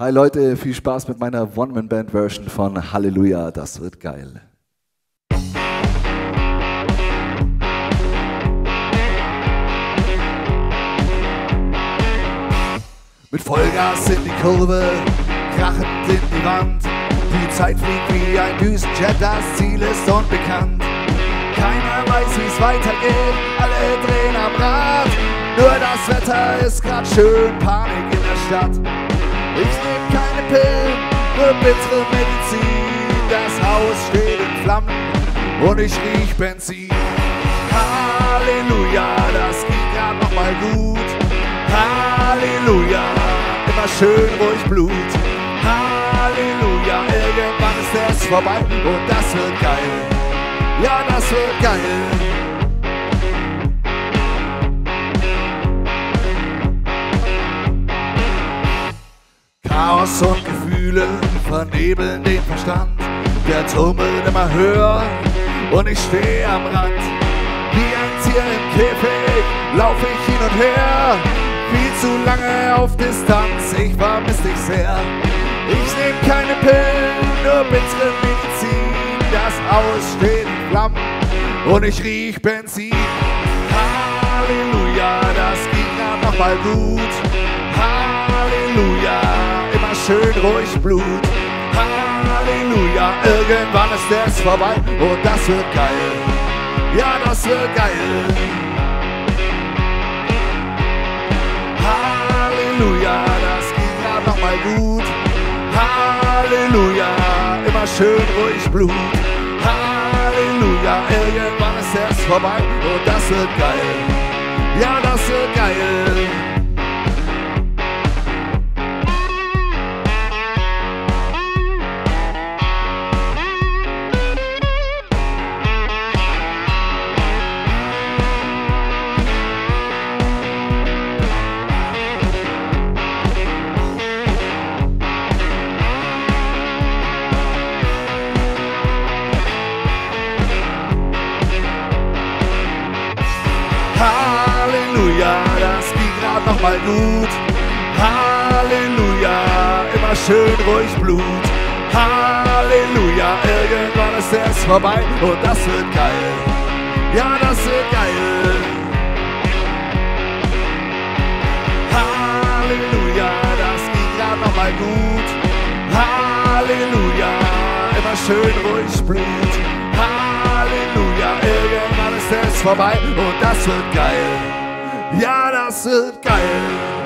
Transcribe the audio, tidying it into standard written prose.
Hi Leute, viel Spaß mit meiner One-Man-Band-Version von Halleluja, das wird geil. Mit Vollgas in die Kurve, krachend in die Wand. Die Zeit fliegt wie ein Düsenjet, das Ziel ist unbekannt. Keiner weiß, wie's weitergeht, alle drehen am Rad. Nur das Wetter ist grad schön, Panik in der Stadt. Ich nehm keine Pillen, nur bittere Medizin. Das Haus steht in Flammen und ich riech Benzin. Halleluja, das ging grad noch mal gut. Halleluja, immer schön ruhig Blut. Halleluja, irgendwann ist es vorbei und das wird geil. Ja, das wird geil. Chaos und Gefühle vernebeln den Verstand. Der Turm wird immer höher und ich stehe am Rand. Wie ein Tier im Käfig lauf ich hin und her. Viel zu lange auf Distanz, ich vermiss dich sehr. Ich nehm keine Pillen, nur bittere Medizin. Das Haus steht in Flammen und ich riech Benzin. Halleluja, das ging grad noch mal gut. Halleluja, immer schön ruhig Blut. Halleluja, irgendwann ist es vorbei und das wird geil. Ja, das wird geil. Halleluja, das ging grad noch mal gut. Halleluja, immer schön ruhig Blut. Halleluja, irgendwann ist es vorbei und das wird geil. Ja, das wird geil. Halleluja, das ging grad noch mal gut. Halleluja, immer schön ruhig Blut. Halleluja, irgendwann ist es vorbei und das wird geil. Ja, das wird geil. Halleluja, das ging grad noch mal gut. Halleluja, immer schön ruhig Blut. Halleluja, irgendwann ist es vorbei und das wird geil. Ja, das wird geil.